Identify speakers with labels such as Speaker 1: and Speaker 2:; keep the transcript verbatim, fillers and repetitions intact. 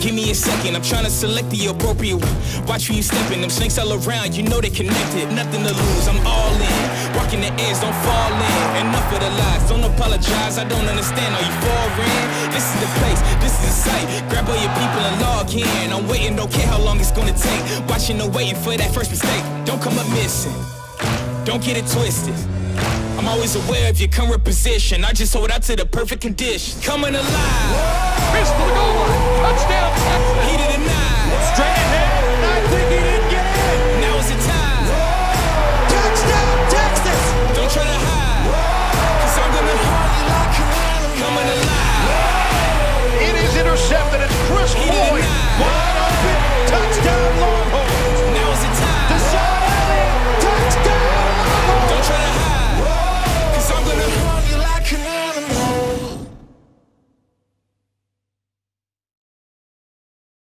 Speaker 1: Give me a second, I'm trying to select the appropriate one. Watch who you stepping, them snakes all around, you know they connected. Nothing to lose, I'm all in. Walking the edge, don't fall in. Enough of the lies, don't apologize, I don't understand. Are you foreign? This is the place, this is the site. Grab all your people and log in. I'm waiting, don't care how long it's gonna take. Watching and waiting for that first mistake. Don't come up missing, don't get it twisted. I'm always aware of your current position. I just hold out to the perfect condition. Coming alive.
Speaker 2: Fish for the goal line. Touchdown, Texas.
Speaker 1: Heat of the night.
Speaker 2: Straight ahead.